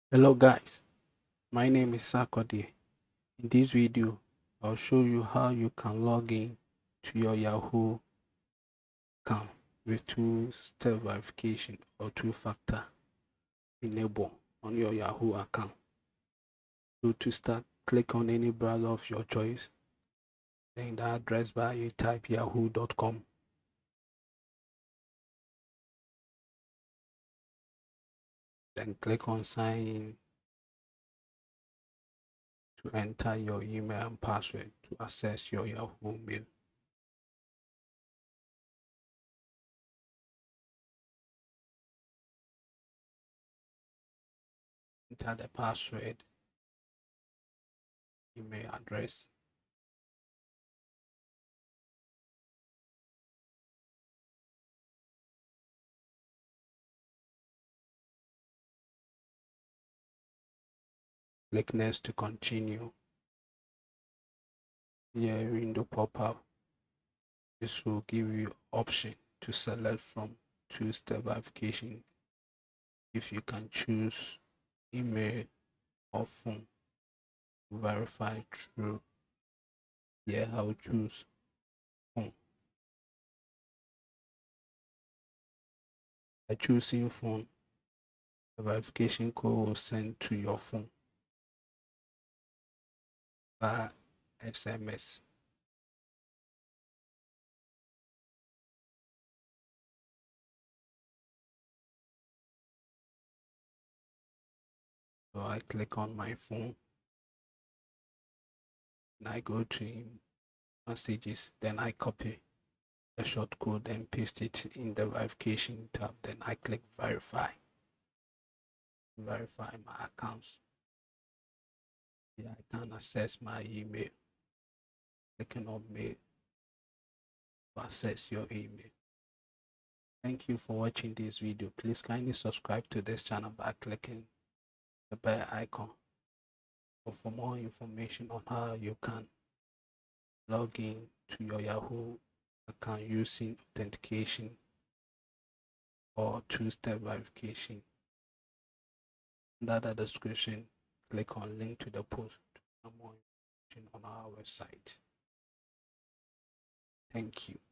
Hello guys, my name is Sakode. In this video, I'll show you how you can log in to your Yahoo account with two-step verification or two-factor enable on your Yahoo account. So to start, click on any browser of your choice. Then in the address bar, you type yahoo.com. Then click on sign in to enter your email and password to access your Yahoo mail. Enter the password, email address, click next to continue. Here window pop up. This will give you option to select from two-step verification. If you can choose email or phone to verify through, here I will choose phone. By choosing phone, the verification code will send to your phone by SMS. So I click on my phone and I go to messages, then I copy the short code and paste it in the verification tab. Then I click verify my accounts. Yeah, I can access my email. Clicking on mail to access your email. Thank you for watching this video. Please kindly subscribe to this channel by clicking the bell icon. For more information on how you can log in to your Yahoo account using authentication or two-step verification, under the description, click on link to the post to find more information on our website. Thank you.